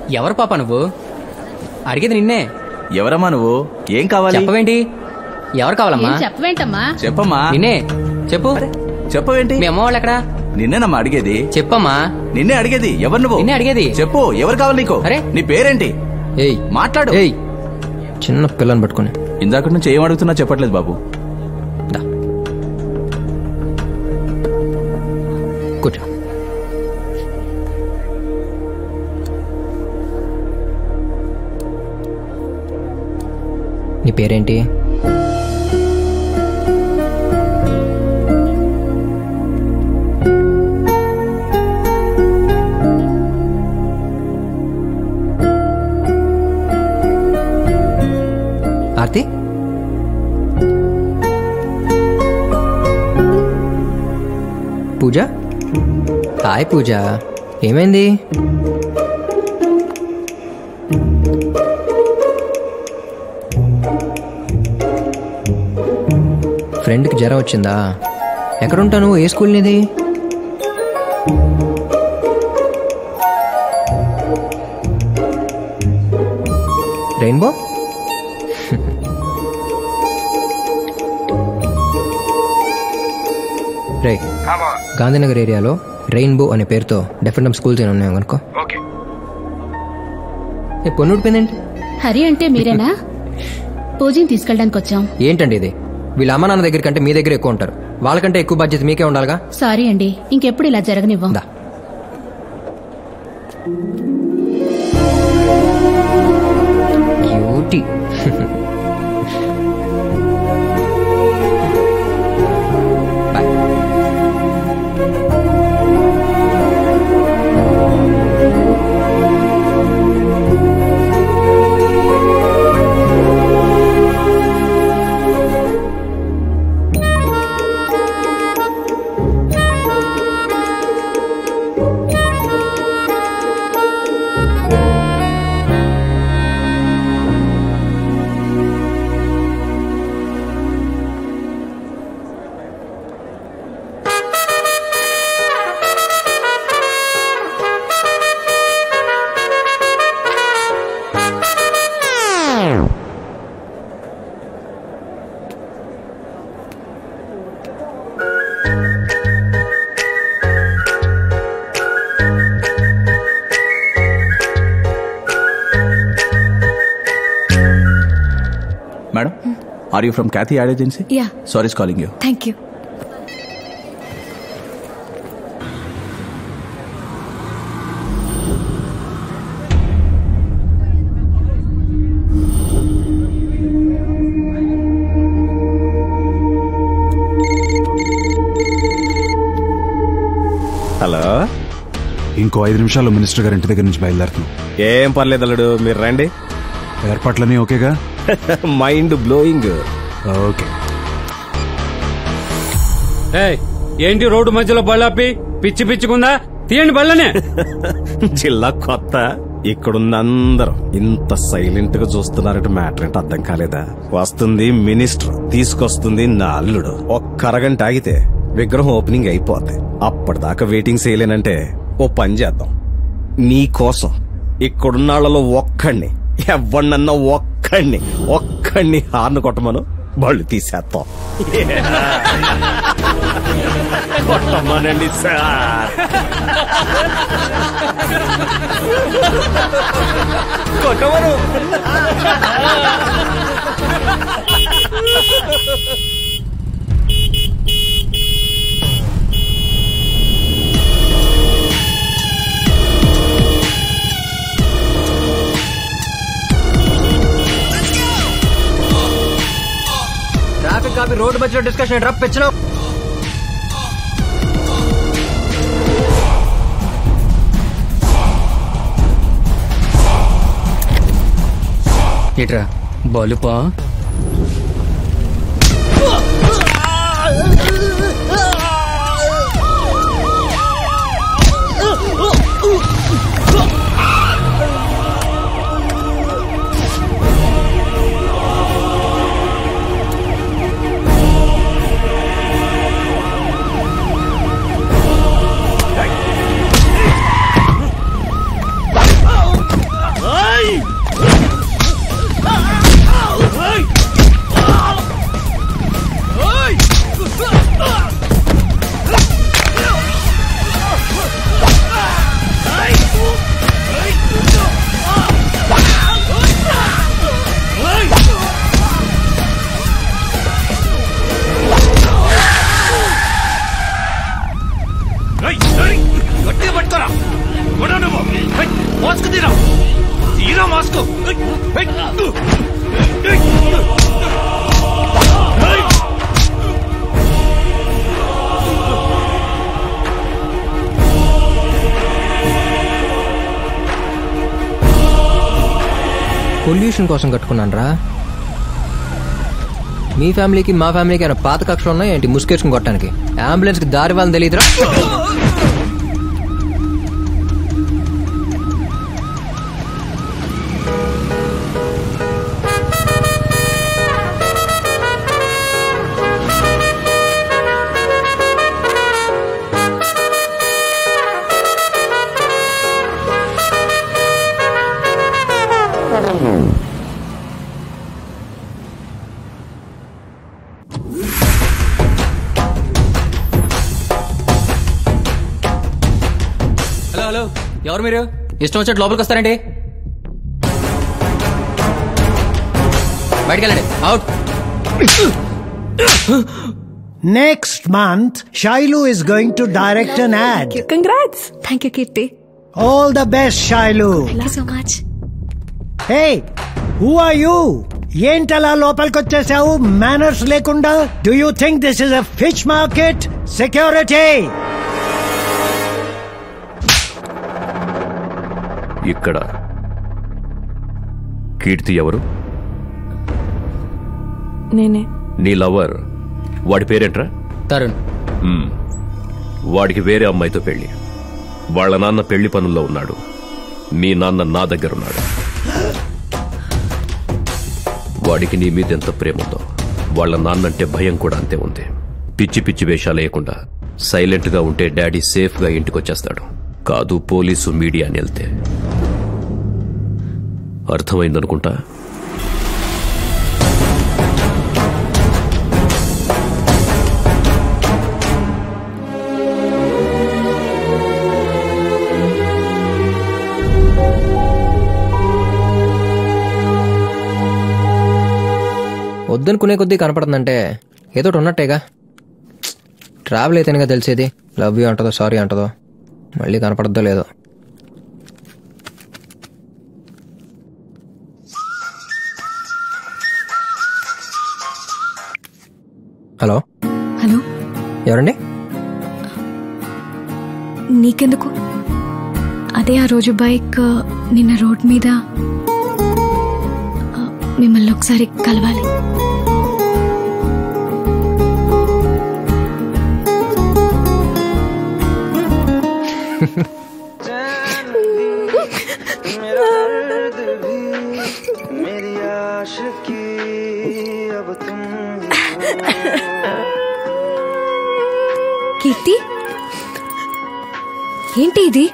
ఎవరు పాప నువ్వు? అడిగేది నిన్నే. ఎవరమ్మా నువ్వు? ఏం కావాలి? చెప్పవేంటి? ఎవరు కావాలమ్మా? చెప్పవేంటమ్మా? చెప్పమ్మా. నిన్నే చెప్పు. చెప్పవేంటి? మీ అమ్మ వాళ్ళు ఎక్కడా? నిన్నేనమ్మా అడిగేది. చెప్పమ్మా. నిన్నే అడిగేది. ఎవరు నువ్వు? నిన్నే అడిగేది. చెప్పు, ఎవరు కావాలి నీకు? అరే నీ పేరేంటి? ఏయ్ మాట్లాడు. ఏయ్ చిన్న పిల్లని పట్టుకుని ఇందాక నుంచి ఏం అడుగుతున్నా చెప్పట్లేదు బాబు. కూర్చో. నీ పేరేంటి? ఆర్తి. పూజ. హాయ్ పూజ, ఏమైంది? ఫ్రెండ్కి జ్వరం వచ్చిందా? ఎక్కడుంటావు నువ్వు? ఏ స్కూల్ నీది? రెయిన్బో. రే, గాంధీనగర్ ఏరియాలో రెయిన్బో అనే పేరుతో డెఫినెట్ స్కూల్స్ ఏమైనా ఉన్నాయో కనుకో. పొన్ను ఊడిపోయిందేంటి? హరి అంటే మీరేనా? పూజని తీసుకెళ్ళడానికి వచ్చాం. ఏంటండి ఇది? వీళ్ళ అమ్మ నాన్న దగ్గర కంటే మీ దగ్గర ఎక్కువ ఉంటారు. వాళ్ళకంటే ఎక్కువ బాధ్యత మీకే ఉండాలిగా. సారీ అండి, ఇంకెప్పుడు ఇలా జరగనివ్వం. Cutie. Madam, are you from Kathy Ad Agency? Yeah. Sorry is calling you. Thank you. Hello. ఇంకో 5 నిమిషాల్లో మినిస్టర్ గారి ఇంటి దగ్గర నుంచి బయలుదేరుతున్నాం. ఏం పర్లేదు అల్లుడు, మీరు రండి. ఏర్పాట్లన్నీ ఓకేగా? Mind blowing. ఓకే. ఏంటి రోడ్డు మధ్యలో బళ్ళాపి? పిచ్చి పిచ్చుకుందా? తీయండి బళ్ళనే. జిల్లా కొత్త, ఇక్కడున్న అందరూ ఇంత సైలెంట్ గా చూస్తున్నారంటే మ్యాటర్ ఏంటో అర్థం కాలేదా? వస్తుంది మినిస్టర్, తీసుకొస్తుంది నా అల్లుడు. ఒక్క అరగంట ఆగితే విగ్రహం ఓపెనింగ్ అయిపోద్ది. అప్పటిదాకా వెయిటింగ్ చేయలేనంటే ఓ పని చేద్దాం. నీ కోసం ఇక్కడున్నాళ్లలో ఒక్కడిని, ఎవరినన్నా ఒక్కడిని హార్న్ కొట్టమను, బళ్ళు తీసేస్తాం. కొట్టమనండి సార్, కొట్టమను. ట్రాఫిక్ కాపీ రోడ్డు మధ్యలో డిస్కషన్ డ్రాప్ పెంచినావు. ఇట్రా బలుపా. మాస్క్ తీరా తీరా మాస్క్. పొల్యూషన్ కోసం కట్టుకున్నాను రా. మీ ఫ్యామిలీకి మా ఫ్యామిలీకి ఏమైనా పాత కక్షలు ఉన్నాయి ఏంటి ముసుకేసుకుని కొట్టడానికి? అంబులెన్స్ కి దారి వాళ్ళని తెలియదురా. హలో, ఎవరు మీరు? ఇష్టం వచ్చేట్టు లోపలికి వస్తారండి. బయటికి వెళ్ళండి. Out. Next month, Shailu is going to direct an ad. Congrats. Thank you, Kirti. All the best, Shailu. Thank you so much. Hey, who are you? ఏంటలా లోపలికొచ్చేసావు మేనర్స్ లేకుండా? Do you think this is a fish market? Security! ఇక్కడ కీర్తి ఎవరు? నేనే. నీ lover వాడి పేరేంట్రా? తరుణ్. వాడికి వేరే అమ్మాయితో పెళ్లి. వాళ్ళ నాన్న పెళ్లి పనుల్లో ఉన్నాడు. మీ నాన్న నా దగ్గర ఉన్నాడు. వాడికి నీ మీద ఎంత ప్రేమ ఉందో వాళ్ళ నాన్నంటే భయం కూడా అంతే ఉంది. పిచ్చి పిచ్చి వేషాలు వేయకుండా సైలెంట్ గా ఉంటే డాడీ సేఫ్ గా ఇంటికొచ్చేస్తాడు. కాదు పోలీసు మీడియా అని వెళ్తే. అర్థమైందనుకుంటా. వద్దనుకునే కొద్దీ కనపడుతుందంటే ఏదో ఉన్నట్టేగా. ట్రావెల్ అయితేనేగా తెలిసేది. లవ్ యూ అంటదో సారీ అంటదో మళ్ళీ కనపడద్దో లేదో. హలో హలో, ఎవరండి? నీకెందుకు? అదే ఆ రోజు బైక్ నిన్న రోడ్ మీద మిమ్మల్ని ఒకసారి కలవాలి. కీర్తి, ఏంటి ఇది?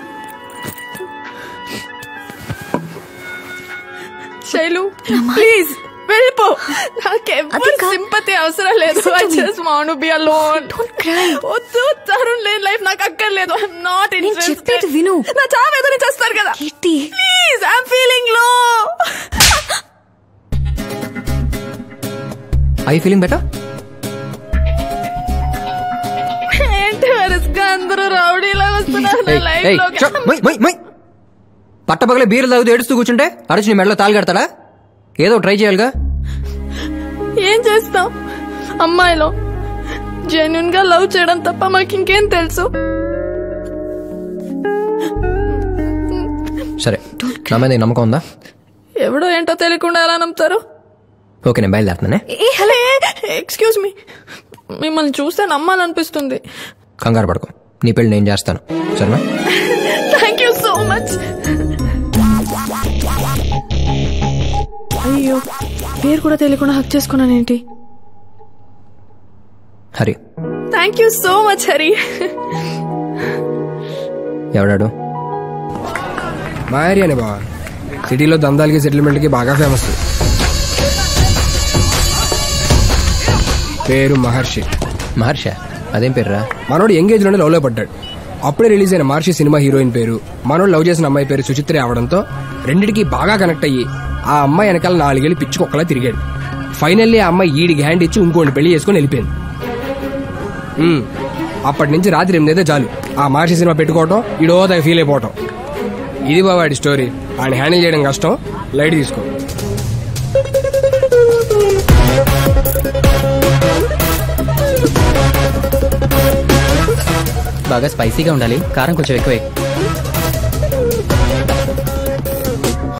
శైలు ప్లీజ్ వెళ్ళిపో. నాకెవ్వరు సింపతి అవసరం లేదు. I just want to be alone. వద్దు తరుణ్ లేని లైఫ్ నాకు అక్కర్లేదు. I'm not interested. చెప్పేది విను. నా చావేదో నేను చేస్తారు కదా. Keerthi please, I'm feeling low. Are you feeling better? ఏంటి వరుసగా అందరూ రౌడీలా వస్తున్నారు నా లైఫ్ లో. పట్టపగలే బీర్లు తాగుతూ ఏడుస్తూ కూర్చుంటే అరచి నీ మెడలో తాళి కడతాడా? ఏదో ట్రై చేయాలిగా. ఏం చేస్తాం? అమ్మాయిలో జెన్యున్ గా లవ్ చేయడం తప్ప మాకు ఇంకేం తెలుసు? సరే, నా మీద నమ్మకం ఉందా? ఎవడో ఏంటో తెలియకుండా ఎలా నమ్ముతారు? ఓకే, నేను బయలుదేరుతానే. ఎక్స్క్యూజ్ మీ, మిమ్మల్ని చూస్తే నమ్మాలనిపిస్తుంది. కంగారు పడకు, నీ పెళ్లి నేను చేస్తాను, సరేనా? Thank you so much. అయ్యో, పేరు కూడా తెలియకుండా హక్ చేసుకున్నానేంటి? Hari. Thank you so much Hari. ఎవడాడు? మా ఏరియానే బావా. సిటీలో దందాలకి సెటిల్మెంట్కి బాగా ఫేమస్. పేరు మహర్షి. మహర్ష? అదేం పేరురా? మనోడు ఎంగేజ్ లోనే లవ్ లో పడ్డాడు. అప్పుడే రిలీజ్ అయిన మహర్షి సినిమా హీరోయిన్ పేరు, మనోడు లవ్ చేసిన అమ్మాయి పేరు సుచిత్ర అవడంతో రెండిటికి బాగా కనెక్ట్ అయ్యి ఆ అమ్మాయి వెనకాల 4 ఏళ్ళు పిచ్చుకొక్కలా తిరిగాడు. ఫైనల్లీ ఆ అమ్మాయి ఈడికి హ్యాండ్ ఇచ్చి ఇంకోటి పెళ్లి చేసుకుని వెళ్ళిపోయింది. అప్పటి నుంచి రాత్రి 8 చాలు ఆ మహర్షి సినిమా పెట్టుకోవటం, ఈడో ఫీల్ అయిపోవటం. ఇది బావాడి స్టోరీ. ఆయన హ్యాండిల్ చేయడం కష్టం, లైట్ తీసుకో. బాగా స్పైసీగా ఉండాలి, కారం కొంచెం ఎక్కువే.